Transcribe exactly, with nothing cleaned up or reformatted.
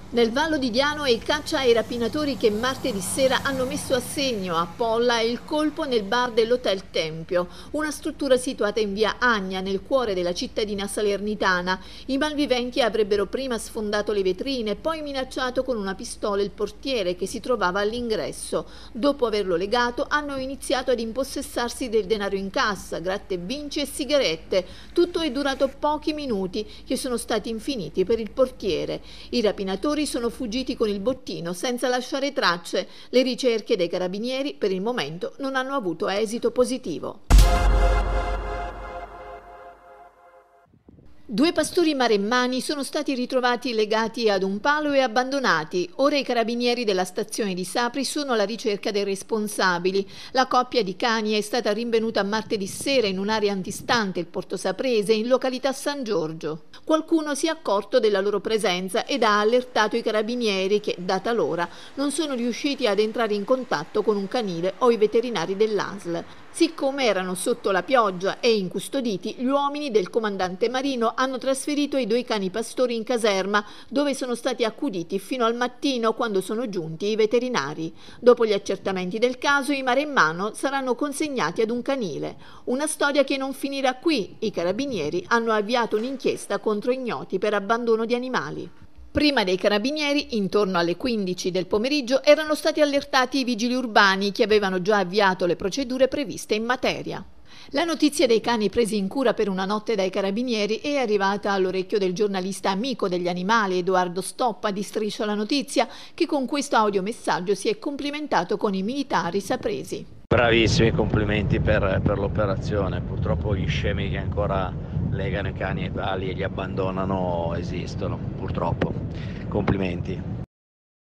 Nel Vallo di Diano è il caccia ai rapinatori che martedì sera hanno messo a segno a Polla il colpo nel bar dell'Hotel Tempio, una struttura situata in via Agna, nel cuore della cittadina salernitana. I malviventi avrebbero prima sfondato le vetrine, poi minacciato con una pistola il portiere che si trovava all'ingresso. Dopo averlo legato, hanno iniziato ad impossessarsi del denaro in cassa, gratta e vinci e sigarette. Tutto è durato pochi minuti, che sono stati infiniti per il portiere. I rapinatori sono fuggiti con il bottino senza lasciare tracce. Le ricerche dei carabinieri per il momento non hanno avuto esito positivo. Due pastori maremmani sono stati ritrovati legati ad un palo e abbandonati. Ora i carabinieri della stazione di Sapri sono alla ricerca dei responsabili. La coppia di cani è stata rinvenuta martedì sera in un'area antistante il Porto Saprese, in località San Giorgio. Qualcuno si è accorto della loro presenza ed ha allertato i carabinieri che, data l'ora, non sono riusciti ad entrare in contatto con un canile o i veterinari dell'A S L. Siccome erano sotto la pioggia e incustoditi, gli uomini del comandante Marino hanno trasferito i due cani pastori in caserma, dove sono stati accuditi fino al mattino, quando sono giunti i veterinari. Dopo gli accertamenti del caso, i maremmano saranno consegnati ad un canile. Una storia che non finirà qui. I carabinieri hanno avviato un'inchiesta contro ignoti per abbandono di animali. Prima dei carabinieri, intorno alle quindici del pomeriggio, erano stati allertati i vigili urbani che avevano già avviato le procedure previste in materia. La notizia dei cani presi in cura per una notte dai carabinieri è arrivata all'orecchio del giornalista amico degli animali Edoardo Stoppa di Striscia la Notizia, che con questo audiomessaggio si è complimentato con i militari sapresi. Bravissimi, complimenti per, per l'operazione. Purtroppo gli scemi che ancora legano i cani ai pali e li abbandonano esistono, purtroppo. Complimenti.